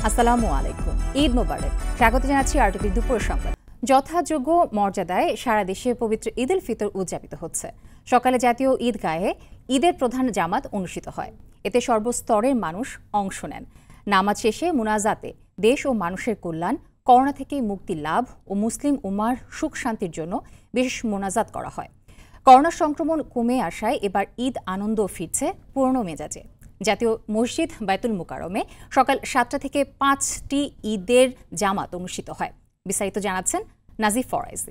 আসসালামু আলাইকুম। ঈদ মোবারক। স্বাগত জানাচ্ছি আরটিভি দুপুর সংবাদ। যথাযোগ্য মর্যাদায় সারা দেশে পবিত্র ঈদ উল ফিতর উদযাপিত হচ্ছে। সকালে জাতীয় ঈদগাহে ঈদের প্রধান জামাত অনুষ্ঠিত হয়। এতে সর্বস্তরের মানুষ অংশ নেন। নামাজ শেষে মুনাজাতে দেশ ও মানুষের কল্যাণ, করোনা থেকে মুক্তি লাভ ও মুসলিম উম্মার সুখ শান্তির জন্য বিশেষ মোনাজাত করা হয়। করোনা সংক্রমণ কমে আসায় এবার ঈদ আনন্দ ফিরছে পুরনো মেজাজে। জাতীয় মসজিদ বায়তুল মুকাররমে সকাল ৭টা থেকে ৫টি ঈদের জামাত অনুষ্ঠিত হয়। বিস্তারিত জানাচ্ছেন নাজিফ ফরাইজি।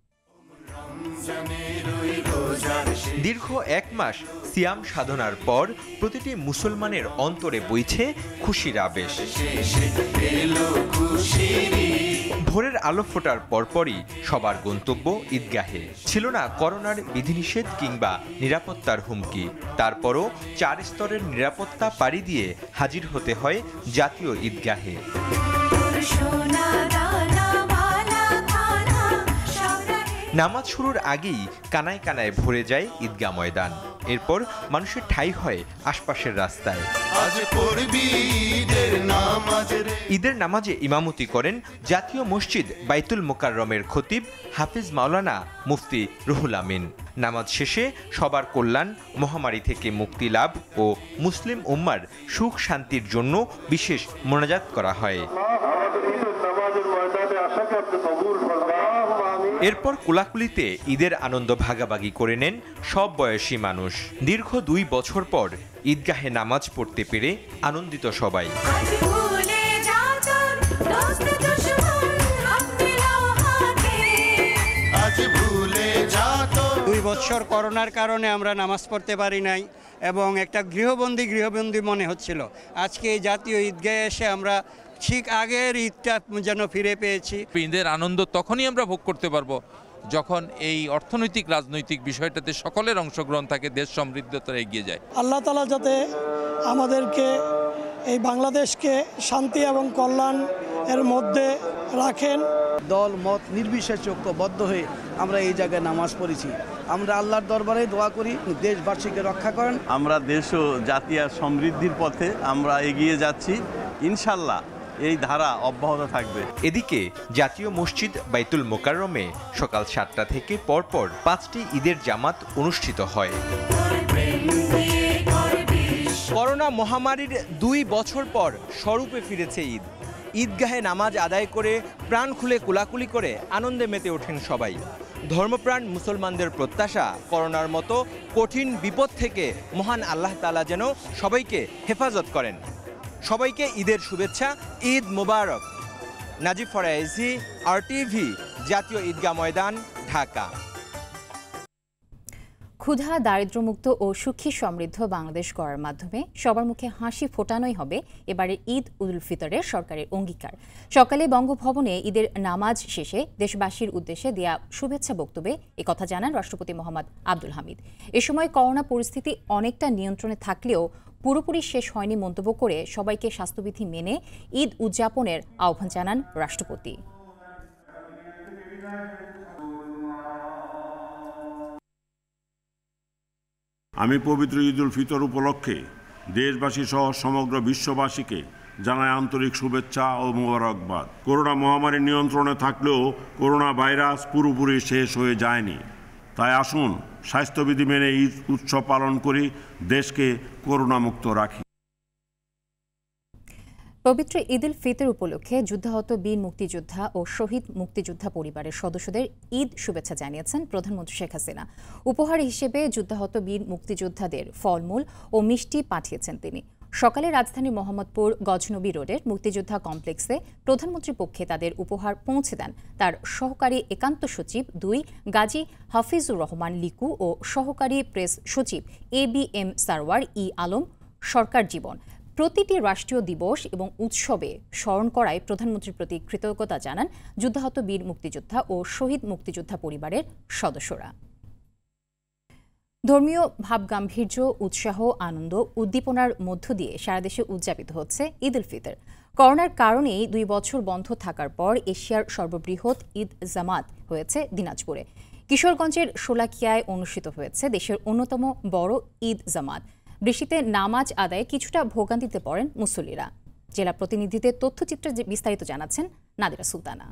দীর্ঘ এক মাস সিয়াম সাধনার পর প্রতিটি মুসলমানের অন্তরে বইছে খুশির আবেশ। ভোরের আলো ফোটার পরপরই সবার গন্তব্য ঈদগাহে। ছিল না করোনার বিধিনিষেধ কিংবা নিরাপত্তার হুমকি। তারপরও 4 স্তরের নিরাপত্তা পাড়ি দিয়ে হাজির হতে হয় জাতীয় ঈদগাহে। নামাজ শুরুর আগেই কানায় কানায় ভরে যায় ঈদগাহ ময়দান। এরপর মানুষের ঠাঁই হয় আশপাশের রাস্তায়। ঈদের নামাজে ইমামতি করেন জাতীয় মসজিদ বায়তুল মুকাররমের খতিব হাফিজ মাওলানা মুফতি রুহুল আমিন। নামাজ শেষে সবার কল্যাণ, মহামারী থেকে মুক্তি লাভ ও মুসলিম উম্মার সুখ শান্তির জন্য বিশেষ মোনাজাত করা হয়। এরপর কোলাকুলিতে ঈদের আনন্দ ভাগাভাগি করে নেন সব বয়সী মানুষ। দীর্ঘ 2 বছর পর ঈদগাহে নামাজ পড়তে পেরে আনন্দিত সবাই। 2 বছর করোনার কারণে আমরা নামাজ পড়তে পারি নাই এবং একটা গৃহবন্দী মনে হচ্ছিল। আজকে এই জাতীয় ঈদগাহে এসে আমরা ঠিক আগের ঈদটা যেন ফিরে পেয়েছি। ঈদের আনন্দ তখনই আমরা ভোগ করতে পারবো যখন এই অর্থনৈতিক রাজনৈতিক বিষয়টাতে সকলের অংশগ্রহণ থাকে, দেশ সমৃদ্ধতায় এগিয়ে যায়। আল্লাহ তাআলা যাতে আমাদেরকে এই বাংলাদেশকে শান্তি এবং কল্যাণ এর মধ্যে রাখেন। দল মত নির্বিশেষে ঐক্যবদ্ধ হয়ে আমরা এই জায়গায় নামাজ পড়েছি। আমরা আল্লাহর দরবারে দোয়া করি দেশবাসীকে রক্ষা করেন। আমরা দেশ ও জাতীয় সমৃদ্ধির পথে আমরা এগিয়ে যাচ্ছি, ইনশাল্লাহ এই ধারা অব্যাহত থাকবে। এদিকে জাতীয় মসজিদ বায়তুল মুকাররমে সকাল 7টা থেকে পরপর 5টি ঈদের জামাত অনুষ্ঠিত হয়। করোনা মহামারীর 2 বছর পর স্বরূপে ফিরেছে ঈদ। ঈদগাহে নামাজ আদায় করে প্রাণ খুলে কোলাকুলি করে আনন্দে মেতে ওঠেন সবাই। ধর্মপ্রাণ মুসলমানদের প্রত্যাশা, করোনার মতো কঠিন বিপদ থেকে মহান আল্লাহ তাআলা যেন সবাইকে হেফাজত করেন। সবাইকে ঈদের শুভেচ্ছা, ঈদ মোবারক। নাজিফ ফরাইজি, আরটিভি, জাতীয় ঈদগাহ ময়দান, ঢাকা। ক্ষুধা, দারিদ্র্যমুক্ত ও সুখী সমৃদ্ধ বাংলাদেশ গড়ার মাধ্যমে সবার মুখে হাসি ফোটানোই হবে এবারের ঈদ উল ফিতরের সরকারের অঙ্গীকার। সকালে বঙ্গভবনে ঈদের নামাজ শেষে দেশবাসীর উদ্দেশ্যে দেয়া শুভেচ্ছা বক্তব্যে একথা জানান রাষ্ট্রপতি মোহাম্মদ আব্দুল হামিদ। এ সময় করোনা পরিস্থিতি অনেকটা নিয়ন্ত্রণে থাকলেও পুরোপুরি শেষ হয়নি মন্তব্য করে সবাইকে স্বাস্থ্যবিধি মেনে ঈদ উদযাপনের আহ্বান জানান রাষ্ট্রপতি। আমি পবিত্র ঈদ উল ফিতর উপলক্ষে দেশবাসী সহ সমগ্র বিশ্ববাসীকে জানাই আন্তরিক শুভেচ্ছা ও মোবারকবাদ। করোনা মহামারী নিয়ন্ত্রণে থাকলেও করোনা ভাইরাস পুরোপুরি শেষ হয়ে যায়নি। তাই আসুন স্বাস্থ্যবিধি মেনে ঈদ উৎসব পালন করি, দেশকে করোনা মুক্ত রাখি। পবিত্র ঈদ উল ফিতর উপলক্ষে যুদ্ধাহত বীর মুক্তিযোদ্ধা ও শহীদ মুক্তিযোদ্ধা পরিবারের সদস্যদের ঈদ শুভেচ্ছা জানিয়েছেন প্রধানমন্ত্রী শেখ হাসিনা। উপহার হিসেবে যুদ্ধাহত বীর মুক্তিযোদ্ধাদের ফলমূল ও মিষ্টি পাঠিয়েছেন তিনি। সকালে রাজধানীর মোহাম্মদপুর গজনবী রোডের মুক্তিযোদ্ধা কমপ্লেক্সে প্রধানমন্ত্রীর পক্ষে তাদের উপহার পৌঁছে দেন তার সহকারী একান্ত সচিব 2 গাজী হাফিজুর রহমান লিকু ও সহকারী প্রেস সচিব ABM সারওয়ার আলম সরকার জীবন। প্রতিটি রাষ্ট্রীয় দিবস এবং উৎসবে স্মরণ করায় প্রধানমন্ত্রীর প্রতি কৃতজ্ঞতা জানান যুদ্ধাহত বীর মুক্তিযোদ্ধা ও শহীদ মুক্তিযোদ্ধা পরিবারের সদস্যরা। ধর্মীয় ভাবগাম্ভীর্য, উৎসাহ, আনন্দ, উদ্দীপনার মধ্য দিয়ে সারা দেশে উদযাপিত হচ্ছে ঈদ উল ফিতর। করোনার কারণেই 2 বছর বন্ধ থাকার পর এশিয়ার সর্ববৃহৎ ঈদ জামাত হয়েছে দিনাজপুরে। কিশোরগঞ্জের শোলাকিয়ায় অনুষ্ঠিত হয়েছে দেশের অন্যতম বড় ঈদ জামাত। বৃষ্টিতে নামাজ আদায়ে কিছুটা ভোগান্তিতে পড়েন মুসল্লিরা। জেলা প্রতিনিধিদের তথ্যচিত্রে বিস্তারিত জানাচ্ছেন নাদিরা সুলতানা।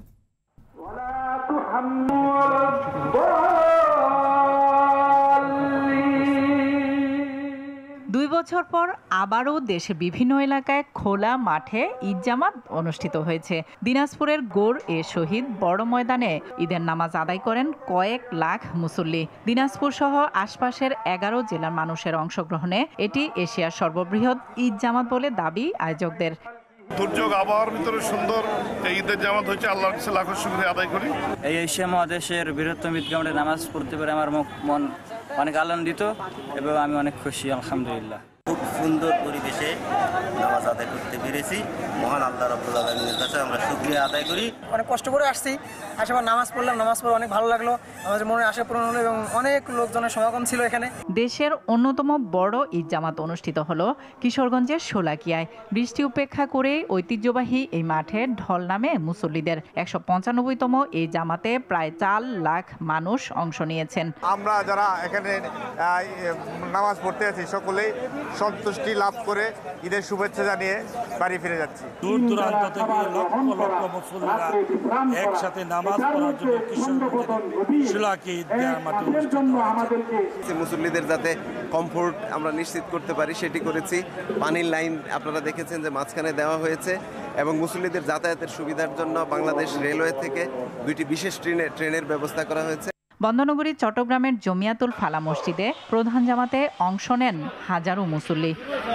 2 বছর পর আবারও দেশের বিভিন্ন এলাকায় খোলা মাঠে ঈদ জামাত অনুষ্ঠিত হয়েছে। দিনাজপুরের গোর এ শহীদ বড় ময়দানে ঈদের নামাজ আদায় করেন কয়েক লাখ মুসল্লি। দিনাজপুর সহ আশপাশের 11 জেলার মানুষের অংশগ্রহণে এটি এশিয়ার সর্ববৃহৎ ঈদ জামাত বলে দাবি আয়োজকদের। দুর্যোগ আবহাওয়ার ভিতরে সুন্দর ঈদের জামাত হচ্ছে, আল্লাহর কাছে লাখ শুকরিয়া আদায় করি। এই এশিয়া মহাদেশের বৃহত্তম ঈদগাহে নামাজ পড়তে পেরে আমার মন অনেক আনন্দিত এবং আমি অনেক খুশি, আলহামদুলিল্লাহ। খুব সুন্দর পরিবেশে নামাজ আদায় করতে পেরেছি। মহান আল্লাহ রাব্বুল আলামিনের কাছে আমরা শুকরিয়া আদায় করি। অনেক কষ্ট করে আসছি, আসার নামাজ পড়লাম, নামাজ পড়ে অনেক ভালো লাগলো, আমাদের মনে আশা পূরণ হলো এবং অনেক লোকজনের সমাগম ছিল এখানে। দেশের অন্যতম বড় ঈদ জামাত অনুষ্ঠিত হলো কিশোরগঞ্জের শোলাকিয়ায়। বৃষ্টি উপেক্ষা করে ঐতিহ্যবাহী এই মাঠে ঢল নামে মুসল্লিদের। 195তম এই জামাতে প্রায় 4 লাখ মানুষ অংশ নিয়েছেন। আমরা যারা এখানে নামাজ পড়তে আছি সকলেই সন্তুষ্টি লাভ করে ঈদের শুভেচ্ছা জানিয়ে বাড়ি ফিরে যাচ্ছি। দূর দূরান্ত থেকে লক্ষ লক্ষ মুসল্লিরা একসাথে নামাজ পড়ার জন্য কিশোরগঞ্জের শোলাকিয়া ঈদগাহের মাঠে অনুষ্ঠিত হয়েছে। মুসল্লিদের যাতে কমফোর্ট আমরা নিশ্চিত করতে পারি সেটি করেছি। পানির লাইন আপনারা দেখেছেন যে মাঝখানে দেওয়া হয়েছে এবং মুসল্লিদের যাতায়াতের সুবিধার জন্য বাংলাদেশ রেলওয়ে থেকে 2টি বিশেষ ট্রেনের ব্যবস্থা করা হয়েছে। বন্দনগরী চট্টগ্রামের জমিয়াতুল ফালা মসজিদে প্রধান জামাতে অংশ নেন হাজারো মুসল্লি।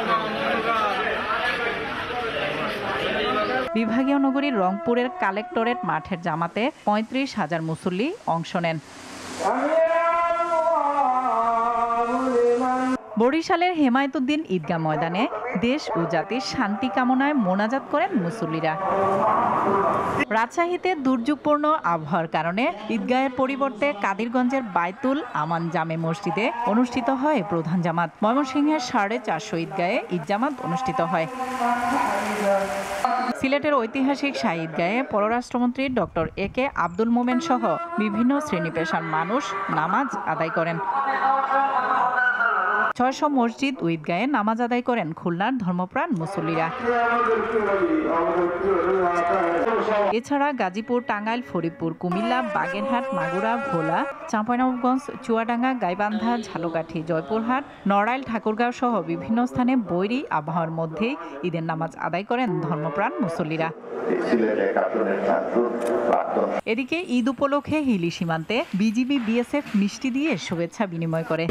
বিভাগীয় নগরী রংপুরের কালেক্টরেট মাঠের জামাতে 35,000 মুসল্লি অংশ নেন। বরিশালের হেমায়েতুদ্দিন ঈদগাহ ময়দানে দেশ ও জাতির শান্তি কামনায় মোনাজাত করেন মুসল্লিরা। রাজশাহীতে দুর্যোগপূর্ণ আবহাওয়ার কারণে ঈদগাহের পরিবর্তে কাদিরগঞ্জের বাইতুল আমান জামে মসজিদে অনুষ্ঠিত হয় প্রধান জামাত। ময়মনসিংহের 450 ঈদগাহে ঈদ জামাত অনুষ্ঠিত হয়। সিলেটের ঐতিহাসিক শাহী ঈদগাহে পররাষ্ট্রমন্ত্রী ডক্টর AK আব্দুল মোমেন সহ বিভিন্ন শ্রেণী পেশার মানুষ নামাজ আদায় করেন। 600 মসজিদ ও ঈদগাহে নামাজ আদায় করেন খুলনার ধর্মপ্রাণ মুসল্লিরা। এছাড়া গাজীপুর, টাঙ্গাইল, ফরিদপুর, কুমিল্লা, বাগেরহাট, মাগুরা, ভোলা, চাঁপাইনবাবগঞ্জ, চুয়াডাঙ্গা, গাইবান্ধা, ঝালকাঠি, জয়পুরহাট, নড়াইল, ঠাকুরগাঁও সহ বিভিন্ন স্থানে বৈরী আবহাওয়ার মধ্যেই ঈদের নামাজ আদায় করেন ধর্মপ্রাণ মুসল্লিরা। এদিকে ঈদ উপলক্ষে হিলি সীমান্তে বিজিবি BSF মিষ্টি দিয়ে শুভেচ্ছা বিনিময় করে।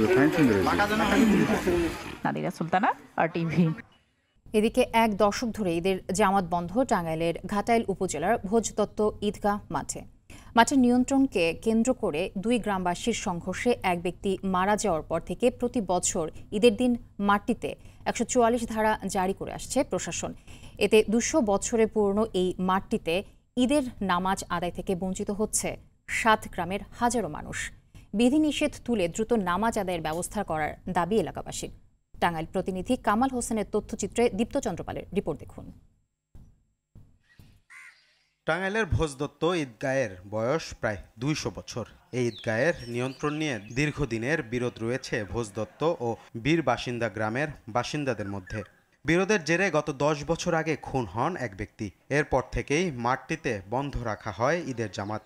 নাদিরা সুলতানা, RTV। এদিকে 1 দশক ধরে ঈদের জামাত বন্ধ টাঙ্গাইলের ঘাটাইল উপজেলার ভোজদত্ত ঈদগাহ মাঠে। মাঠের নিয়ন্ত্রণকে কেন্দ্র করে 2 গ্রামবাসীর সংঘর্ষে এক ব্যক্তি মারা যাওয়ার পর থেকে প্রতি বছর ঈদের দিন মাঠটিতে 144 ধারা জারি করে আসছে প্রশাসন। এতে 200 বছরে পুরনো এই মাঠটিতে ঈদের নামাজ আদায় থেকে বঞ্চিত হচ্ছে 7 গ্রামের হাজারো মানুষ। বিধিনিষেধ তুলে দ্রুত নামাজ আদায়ের ব্যবস্থা করার দাবি এলাকাবাসীর। টাঙ্গাইল প্রতিনিধি কামাল হোসেনের তথ্যচিত্রে দীপ্ত চন্দ্রপালের রিপোর্ট দেখুন। টাঙ্গাইলের ভোজদত্ত ঈদগাহের বয়স প্রায় 200 বছর। এই ঈদগাহের নিয়ন্ত্রণ নিয়ে দীর্ঘদিনের বিরোধ রয়েছে ভোজদত্ত ও বীর বাসিন্দা গ্রামের বাসিন্দাদের মধ্যে। বিরোধের জেরে গত 10 বছর আগে খুন হন এক ব্যক্তি। এরপর থেকেই মাঠটিতে বন্ধ রাখা হয় ঈদের জামাত।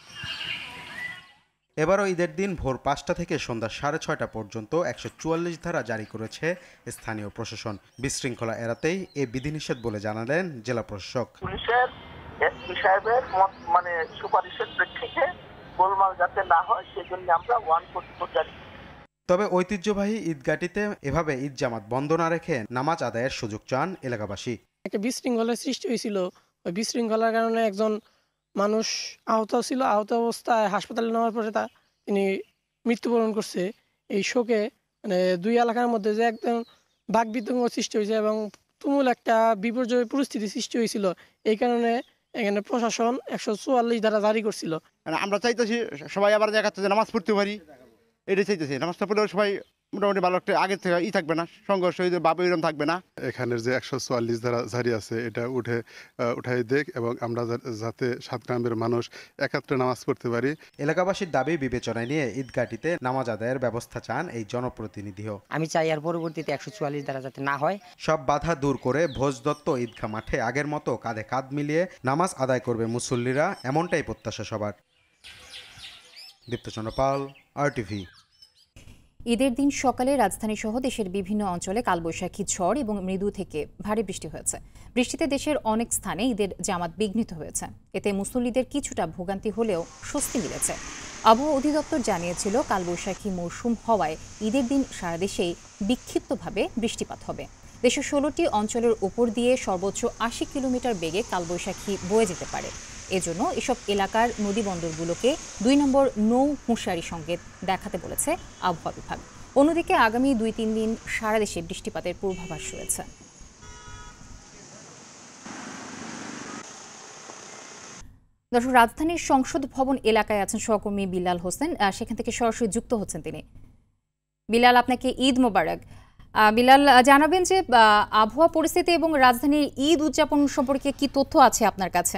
এবারও ঈদের দিন ভোর 5টা থেকে সন্ধ্যা 6:30 পর্যন্ত 144 ধারা জারি করেছে স্থানীয় প্রশাসন। বিশৃঙ্খলা এড়াতেই এই বিধিনিষেধ বলে জানালেন জেলা প্রশাসক। পুলিশের SP সাহেবের সুপারিশের প্রেক্ষিতে গোলমাল যাতে না হয় সেজন্য আমরা 144 জারি। তবে ঐতিহ্যবাহী ঈদগাহটিতে এভাবে ঈদ জামাত বন্ধ না রেখে নামাজ আদায়ের সুযোগ চান এলাকাবাসী। একটা বিশৃঙ্খলার সৃষ্টি হয়েছিল। ওই বিশৃঙ্খলার কারণে একজন মানুষ আহত ছিল। আহত অবস্থায় হাসপাতালে নেওয়ার পরে তিনি মৃত্যুবরণ করছে। এই শোকে মানে 2 এলাকার মধ্যে যে একদম বাকবিতঙ্গ সৃষ্টি হয়েছে এবং তুমুল একটা বিপর্যয় পরিস্থিতি সৃষ্টি হয়েছিল। এই কারণে এখানে প্রশাসন 144 ধারা জারি করছিল। আমরা চাইতেছি সবাই আবার জায়গাতে নামাজ পড়তে পারি, এটাই চাইতেছি। নামাজটা পড়লেও সবাই মোটামুটি ভালো একটা আগের থেকে থাকবে না, সংঘর্ষ বাবু এরকম থাকবে না। এখানের যে 144 ধারা জারি আছে এটা উঠাই দেখ এবং আমরা যাতে 7 গ্রামের মানুষ একাত্রে নামাজ পড়তে পারি। এলাকাবাসীর দাবি বিবেচনায় নিয়ে ঈদগাহটিতে নামাজ আদায়ের ব্যবস্থা চান এই জনপ্রতিনিধিও। আমি চাই আর পরবর্তীতে 144 ধারা যাতে না হয়। সব বাধা দূর করে ভোজদত্ত ঈদগাহ মাঠে আগের মতো কাঁধে কাঁধ মিলিয়ে নামাজ আদায় করবে মুসল্লিরা, এমনটাই প্রত্যাশা সবার। দীপ্তচন্দ্র পাল, RTV। ঈদের দিন সকালে রাজধানী সহ দেশের বিভিন্ন অঞ্চলে কালবৈশাখী ঝড় এবং মৃদু থেকে ভারী বৃষ্টি হয়েছে। বৃষ্টিতে দেশের অনেক স্থানে ঈদের জামাত বিঘ্নিত হয়েছে। এতে মুসল্লিদের কিছুটা ভোগান্তি হলেও স্বস্তি মিলেছে। আবহাওয়া অধিদপ্তর জানিয়েছিল কালবৈশাখী মৌসুম হওয়ায় ঈদের দিন সারা দেশেই বিক্ষিপ্তভাবে বৃষ্টিপাত হবে। দেশের 16টি অঞ্চলের উপর দিয়ে সর্বোচ্চ 80 কিলোমিটার বেগে কালবৈশাখী বয়ে যেতে পারে। এজন্য এসব এলাকার নদীবন্দরগুলোকে 2 নম্বর নৌ হুঁশিয়ারি সংকেত দেখাতে বলেছে আবহাওয়া বিভাগ। অন্যদিকে আগামী 2-3 দিন সারা দেশে বৃষ্টিপাতের পূর্বাভাস রয়েছে। দর্শক, রাজধানীর সংসদ ভবন এলাকায় আছেন সহকর্মী বিলাল হোসেন, সেখান থেকে সরাসরি যুক্ত হচ্ছেন তিনি। বিলাল, আপনাকে ঈদ মোবারক। বিলাল, জানাবেন যে আবহাওয়া পরিস্থিতি এবং রাজধানীর ঈদ উদযাপন সম্পর্কে কি তথ্য আছে আপনার কাছে?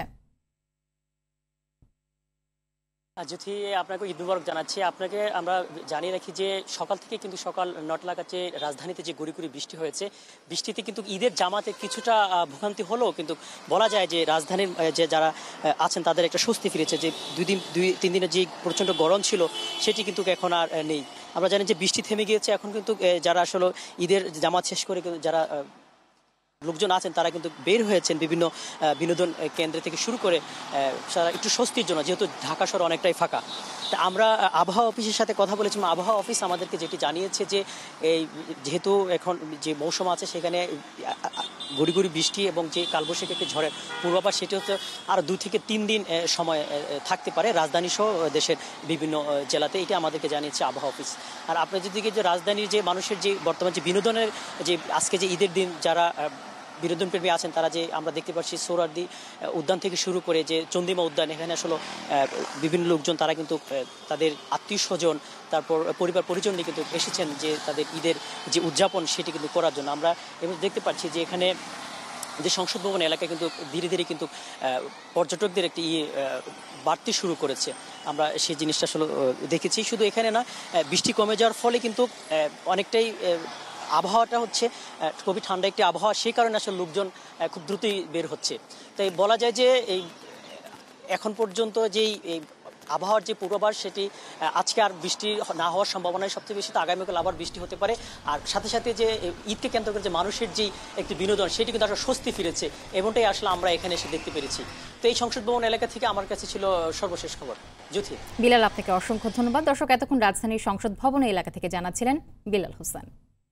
জ্যোতি, আপনাকে ঈদ মুবারক জানাচ্ছি। আপনাকে আমরা জানিয়ে রাখি যে সকাল থেকে কিন্তু সকাল 9টা নাগাদ যে রাজধানীতে যে গুড়ি গুড়ি বৃষ্টি হয়েছে, বৃষ্টিতে কিন্তু ঈদের জামাতে কিছুটা ভোগান্তি হলেও কিন্তু বলা যায় যে রাজধানীর যে যারা আছেন তাদের একটা স্বস্তি ফিরেছে। যে 2-3 দিনের যে প্রচণ্ড গরম ছিল সেটি কিন্তু এখন আর নেই। আমরা জানি যে বৃষ্টি থেমে গিয়েছে। এখন কিন্তু যারা আসলে ঈদের জামাত শেষ করে যারা লোকজন আছেন তারা কিন্তু বের হয়েছেন বিভিন্ন বিনোদন কেন্দ্র থেকে শুরু করে একটু স্বস্তির জন্য, যেহেতু ঢাকা শহর অনেকটাই ফাঁকা। তা আমরা আবহাওয়া অফিসের সাথে কথা বলেছিলাম। আবহাওয়া অফিস আমাদেরকে যেটি জানিয়েছে যে এই যেহেতু এখন যে মৌসুম আছে সেখানে গুড়ি গুড়ি বৃষ্টি এবং যে কালবৈশাখী একটি ঝড়ের পূর্বাভাস, সেটি হচ্ছে আর 2 থেকে 3 দিন সময় থাকতে পারে রাজধানী সহ দেশের বিভিন্ন জেলাতে। এটা আমাদেরকে জানিয়েছে আবহাওয়া অফিস। আর আপনার যেদিকে যে রাজধানীর যে মানুষের যে বর্তমান যে বিনোদনের যে আজকে যে ঈদের দিন যারা বিনোদন প্রেমী আছেন তারা যে আমরা দেখতে পাচ্ছি সোহরাওয়ার্দী উদ্যান থেকে শুরু করে যে চন্দ্রিমা উদ্যান, এখানে আসলে বিভিন্ন লোকজন তারা কিন্তু তাদের আত্মীয় স্বজন তারপর পরিবার পরিজন নিয়ে কিন্তু এসেছেন যে তাদের ঈদের যে উদযাপন সেটি কিন্তু করার জন্য। আমরা এবং দেখতে পাচ্ছি যে এখানে যে সংসদ ভবন এলাকায় কিন্তু ধীরে ধীরে কিন্তু পর্যটকদের একটি বাড়তি শুরু করেছে। আমরা সেই জিনিসটা আসলে দেখেছি। শুধু এখানে না, বৃষ্টি কমে যাওয়ার ফলে কিন্তু অনেকটাই আবহাওয়াটা হচ্ছে খুবই ঠান্ডা একটি আবহাওয়া, সেই কারণে আসলে লোকজন খুব দ্রুতই বের হচ্ছে। তাই বলা যায় যে এই এখন পর্যন্ত যেই আবহাওয়ার যে পূর্বাভাস সেটি আজকে আর বৃষ্টি না হওয়ার সম্ভাবনাই সবচেয়ে বেশি। তো আগামীকাল আবার বৃষ্টি হতে পারে। আর সাথে সাথে যে ঈদকে কেন্দ্র করে যে মানুষের যে একটি বিনোদন সেটি কিন্তু আসলে স্বস্তি ফিরেছে, এমনটাই আসলে আমরা এখানে এসে দেখতে পেরেছি। তো এই সংসদ ভবন এলাকা থেকে আমার কাছে ছিল সর্বশেষ খবর। জ্যোতি। বিলাল, আপনাকে অসংখ্য ধন্যবাদ। দর্শক, এতক্ষণ রাজধানীর সংসদ ভবন এলাকা থেকে জানাচ্ছিলেন বিলাল হোসেন।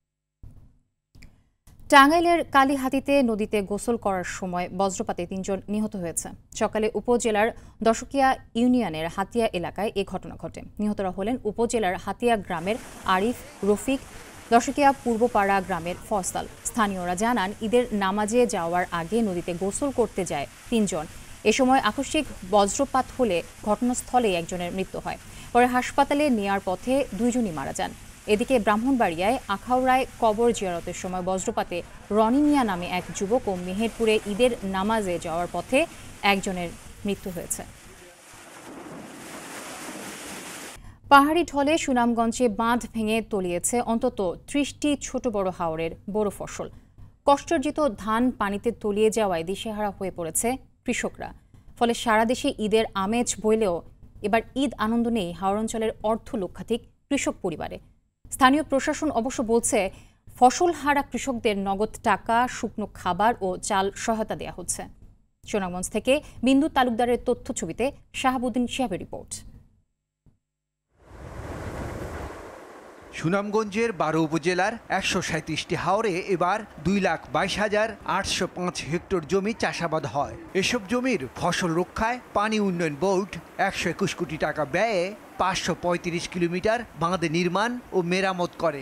টাঙ্গাইলের কালীহাতিতে নদীতে গোসল করার সময় বজ্রপাতে 3 জন নিহত হয়েছে। সকালে উপজেলার দশকিয়া ইউনিয়নের হাতিয়া এলাকায় এ ঘটনা ঘটে। নিহতরা হলেন উপজেলার হাতিয়া গ্রামের আরিফ, রফিক, দশকিয়া পূর্বপাড়া গ্রামের ফয়সাল। স্থানীয়রা জানান ঈদের নামাজে যাওয়ার আগে নদীতে গোসল করতে যায় 3 জন। এ সময় আকস্মিক বজ্রপাত হলে ঘটনাস্থলে একজনের মৃত্যু হয়। পরে হাসপাতালে নেয়ার পথে 2 জনই মারা যান। এদিকে ব্রাহ্মণবাড়িয়ায় আখাউড়ায় কবর জিয়ারতের সময় বজ্রপাতে রনি মিয়া নামে এক যুবক ও মেহেরপুরে ঈদের নামাজে যাওয়ার পথে একজনের মৃত্যু হয়েছে। পাহাড়ি ঢলে সুনামগঞ্জে বাঁধ ভেঙে তলিয়েছে অন্তত 30টি ছোট বড় হাওরের বড় ফসল। কষ্টার্জিত ধান পানিতে তলিয়ে যাওয়ায় দিশেহারা হয়ে পড়েছে কৃষকরা। ফলে সারা দেশে ঈদের আমেজ বইলেও এবার ঈদ আনন্দ নেই হাওর অঞ্চলের অর্ধলক্ষাধিক কৃষক পরিবারে। স্থানীয় প্রশাসন অবশ্য বলছে ফসল হারা কৃষকদের নগদ টাকা, শুকনো খাবার ও চাল সহায়তা দেওয়া হচ্ছে। সুনামগঞ্জ থেকে বিন্দু তালুকদারের তথ্য ছবিতে শাহাবুদ্দিন শিহাবের রিপোর্ট। সুনামগঞ্জের 12 উপজেলার 137টি হাওরে এবার 2,22,805 হেক্টর জমি চাষাবাদ হয়। এসব জমির ফসল রক্ষায় পানি উন্নয়ন বোর্ড 121 কোটি টাকা ব্যয়ে 535 কিলোমিটার বাঁধ নির্মাণ ও মেরামত করে।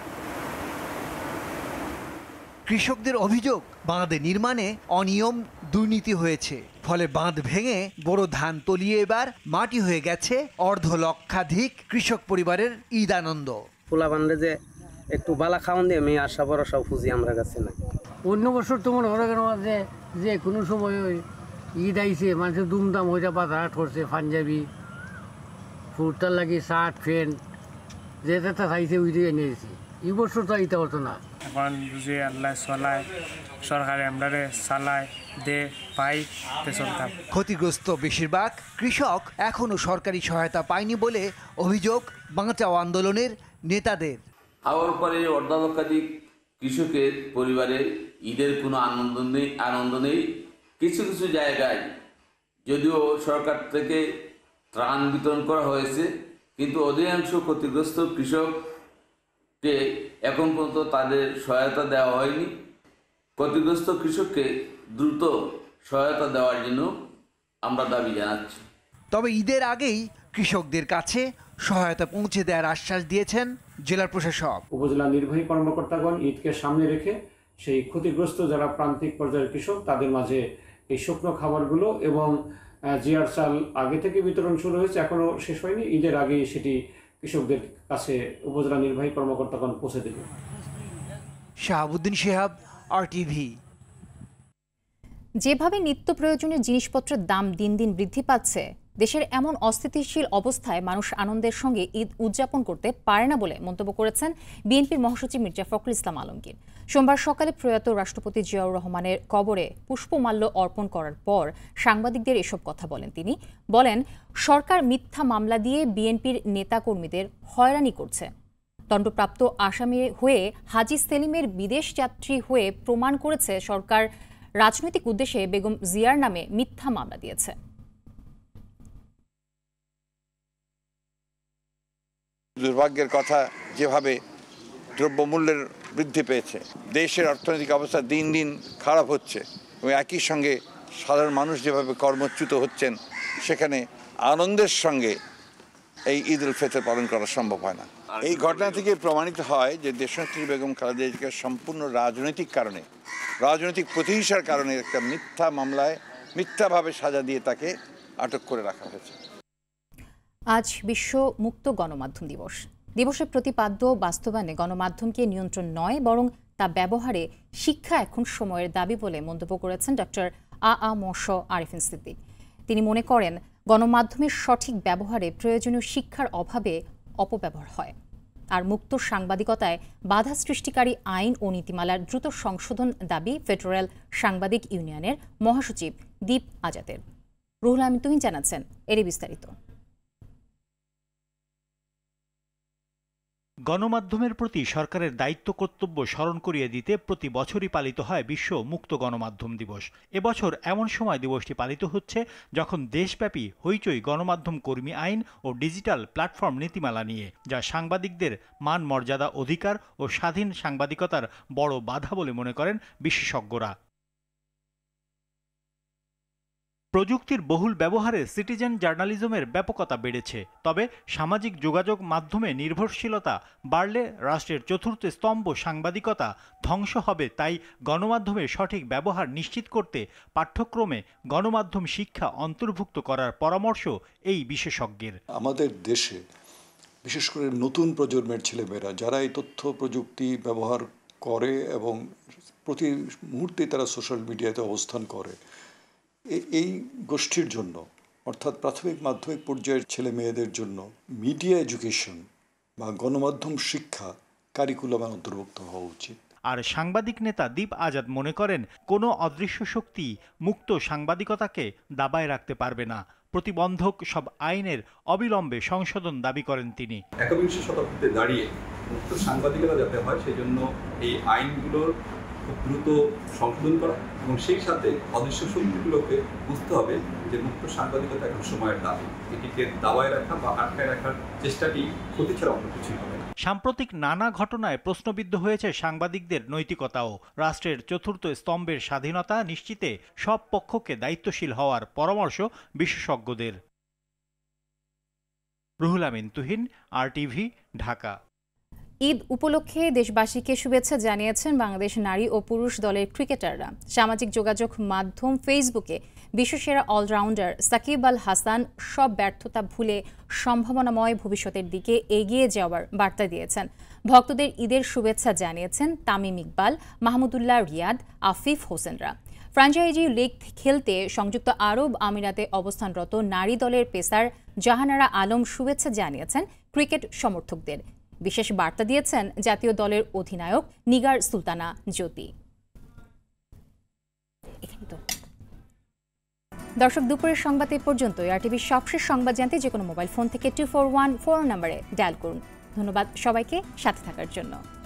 কৃষকদের অভিযোগ, বাঁধ নির্মাণে অনিয়ম, দুর্নীতি হয়েছে। ফলে বাঁধ ভেঙে বড় ধান তলিয়ে এবার মাটি হয়ে গেছে অর্ধলক্ষাধিক কৃষক পরিবারের ঈদ আনন্দ। পোলা বান্ধে যে একটু বালা খাওয়ান দিয়ে আমি আশা ভরসা খুঁজি আমরা কাছে না। অন্য বছর তো মনে হয় কেন যে কোনো সময় ওই ঈদ আইছে মানুষের দুমদাম হয়ে বাজার হাট করছে, পাঞ্জাবি ফুটটার লাগি শার্ট প্যান্ট যেটা চাইছে ওইটাই এনে দিয়েছি। এই বছর তো এইটা হতো না। এখন বুঝি আল্লাহ চলায়, সরকারে আমরা চালায় দে পাই চলতাম। ক্ষতিগ্রস্ত বেশিরভাগ কৃষক এখনো সরকারি সহায়তা পায়নি বলে অভিযোগ বাঁচাও আন্দোলনের নেতাদের। হওয়ার পরে অর্ধলক্ষাধিক কৃষকের পরিবারে ঈদের কোনো আনন্দ নেই। কিছু কিছু জায়গায় যদিও সরকার থেকে ত্রাণ বিতরণ করা হয়েছে, কিন্তু অধিকাংশ ক্ষতিগ্রস্ত কৃষককে এখন পর্যন্ত তাদের সহায়তা দেওয়া হয়নি। ক্ষতিগ্রস্ত কৃষককে দ্রুত সহায়তা দেওয়ার জন্য আমরা দাবি জানাচ্ছি। তবে ঈদের আগেই কৃষকদের কাছে সহায়তা পৌঁছে দেওয়ার আশ্বাস দিয়েছেন জেলা প্রশাসক। উপজেলা নির্বাহী কর্মকর্তাগণ ঈদকে সামনে রেখে সেই ক্ষতিগ্রস্ত যারা প্রান্তিক পর্যায়ের কৃষক তাদের মাঝে এই শুকনো খাবারগুলো এবং জিয়ার চাল আগে থেকে বিতরণ শুরু হয়েছে, এখনো শেষ হয়নি। ঈদের আগেই সেটি কৃষকদের কাছে উপজেলা নির্বাহী কর্মকর্তাগণ পৌঁছে দেবে। শাহাবুদ্দিন শিহাব, RTV। যেভাবে নিত্য প্রয়োজনীয় জিনিসপত্রের দাম দিন দিন বৃদ্ধি পাচ্ছে, দেশের এমন অস্থিতিশীল অবস্থায় মানুষ আনন্দের সঙ্গে ঈদ উদযাপন করতে পারে না বলে মন্তব্য করেছেন বিএনপির মহাসচিব মির্জা ফখরুল ইসলাম আলমগীর। সোমবার সকালে প্রয়াত রাষ্ট্রপতি জিয়াউর রহমানের কবরে পুষ্পমাল্য অর্পণ করার পর সাংবাদিকদের এসব কথা বলেন তিনি। বলেন, সরকার মিথ্যা মামলা দিয়ে বিএনপির নেতাকর্মীদের হয়রানি করছে। দণ্ডপ্রাপ্ত আসামি হয়ে হাজী সেলিমের বিদেশ যাত্রী হয়ে প্রমাণ করেছে সরকার রাজনৈতিক উদ্দেশ্যে বেগম জিয়ার নামে মিথ্যা মামলা দিয়েছে। দুর্ভাগ্যের কথা, যেভাবে দ্রব্যমূল্যের বৃদ্ধি পেয়েছে, দেশের অর্থনৈতিক অবস্থা দিন দিন খারাপ হচ্ছে এবং একই সঙ্গে সাধারণ মানুষ যেভাবে কর্মচ্যুত হচ্ছেন, সেখানে আনন্দের সঙ্গে এই ঈদ উল ফিতর পালন করা সম্ভব হয় না। এই ঘটনা থেকে প্রমাণিত হয় যে দেশনেত্রী বেগম খালেদা জিয়াকে সম্পূর্ণ রাজনৈতিক কারণে, রাজনৈতিক প্রতিহিংসার কারণে একটা মিথ্যা মামলায় মিথ্যাভাবে সাজা দিয়ে তাকে আটক করে রাখা হয়েছে। আজ বিশ্ব মুক্ত গণমাধ্যম দিবস। দিবসের প্রতিপাদ্য বাস্তবায়নে গণমাধ্যমকে নিয়ন্ত্রণ নয়, বরং তা ব্যবহারে শিক্ষা এখন সময়ের দাবি বলে মন্তব্য করেছেন ডক্টর আ.ম.স. আরিফিন সিদ্দিক। তিনি মনে করেন, গণমাধ্যমের সঠিক ব্যবহারে প্রয়োজনীয় শিক্ষার অভাবে অপব্যবহার হয়। আর মুক্ত সাংবাদিকতায় বাধা সৃষ্টিকারী আইন ও নীতিমালার দ্রুত সংশোধন দাবি ফেডারেল সাংবাদিক ইউনিয়নের মহাসচিব দীপ আজাদের। রুহুল আমিন তুহিন জানাচ্ছেন এরই বিস্তারিত। গণমাধ্যমের প্রতি সরকারের দায়িত্ব কর্তব্য স্মরণ করিয়ে দিতে প্রতি বছরই পালিত হয় বিশ্ব মুক্ত গণমাধ্যম দিবস। এবছর এমন সময় দিবসটি পালিত হচ্ছে যখন দেশব্যাপী হইচই গণমাধ্যম কর্মী আইন ও ডিজিটাল প্ল্যাটফর্ম নীতিমালা নিয়ে, যা সাংবাদিকদের মান মর্যাদা, অধিকার ও স্বাধীন সাংবাদিকতার বড় বাধা বলে মনে করেন বিশেষজ্ঞরা। প্রযুক্তির বহুল ব্যবহারে সিটিজেন জার্নালিজমের ব্যাপকতা বেড়েছে, তবে সামাজিক যোগাযোগ মাধ্যমে নির্ভরশীলতা বাড়লে রাষ্ট্রের চতুর্থ স্তম্ভ সাংবাদিকতা ধ্বংস হবে। তাই গণমাধ্যমের সঠিক ব্যবহার নিশ্চিত করতে পাঠ্যক্রমে গণমাধ্যম শিক্ষা অন্তর্ভুক্ত করার পরামর্শ এই বিশেষজ্ঞের। আমাদের দেশে বিশেষ করে নতুন প্রজন্মের ছেলেমেয়েরা যারা এই তথ্য প্রযুক্তি ব্যবহার করে এবং প্রতি মুহূর্তে তারা সোশ্যাল মিডিয়াতে অবস্থান করে, এই গোষ্ঠীর জন্য, অর্থাৎ প্রাথমিক মাধ্যমিক পর্যায়ের ছেলে মেয়েদের জন্য মিডিয়া এডুকেশন বা গণমাধ্যম শিক্ষা কারিকুলামে অন্তর্ভুক্ত হওয়া উচিত। আর সাংবাদিক নেতা দীপ আজাদ মনে করেন, কোনো অদৃশ্য শক্তি মুক্ত সাংবাদিকতাকে দাবায় রাখতে পারবে না। প্রতিবন্ধক সব আইনের অবিলম্বে সংশোধন দাবি করেন তিনি। 21শ শতাব্দীতে দাঁড়িয়ে মুক্ত সাংবাদিকতা যাতে হয় সেজন্য এই আইনগুলোর খুব দ্রুত সংশোধন করা এবং সেই সাথে অদৃশ্য শক্তিগুলোকে বুঝতে হবে যে মুক্ত সাংবাদিকতা এখন সময়ের দাবি। এটিকে দাবায় রাখা বা আটকায় রাখার চেষ্টাটি ক্ষতি ছাড়া অন্য কিছুই হবে না। সাম্প্রতিক নানা ঘটনায় প্রশ্নবিদ্ধ হয়েছে সাংবাদিকদের নৈতিকতাও। রাষ্ট্রের চতুর্থ স্তম্ভের স্বাধীনতা নিশ্চিতে সব পক্ষকে দায়িত্বশীল হওয়ার পরামর্শ বিশেষজ্ঞদের। রুহুল আমিন তুহিন, RTV, ঢাকা। ঈদ উপলক্ষে দেশবাসীকে শুভেচ্ছা জানিয়েছেন বাংলাদেশ নারী ও পুরুষ দলের ক্রিকেটাররা। সামাজিক যোগাযোগ মাধ্যম ফেসবুকে বিশ্বসেরা অলরাউন্ডার সাকিব আল হাসান সব ব্যর্থতা ভুলে সম্ভাবনাময় ভবিষ্যতের দিকে এগিয়ে যাওয়ার বার্তা দিয়েছেন। ভক্তদের ঈদের শুভেচ্ছা জানিয়েছেন তামিম ইকবাল, মাহমুদুল্লাহ রিয়াদ, আফিফ হোসেনরা। ফ্র্যাঞ্চাইজি লিগ খেলতে সংযুক্ত আরব আমিরাতে অবস্থানরত নারী দলের পেসার জাহানারা আলম শুভেচ্ছা জানিয়েছেন ক্রিকেট সমর্থকদের। বিশেষ বার্তা দিয়েছেন জাতীয় দলের অধিনায়ক নিগার সুলতানা জ্যোতি। দর্শক, দুপুরের সংবাদ এ পর্যন্তই। আরটিভির সবশেষ সংবাদ জানতে যে কোনো মোবাইল ফোন থেকে 2414 নম্বরে ডায়াল করুন। ধন্যবাদ সবাইকে সাথে থাকার জন্য।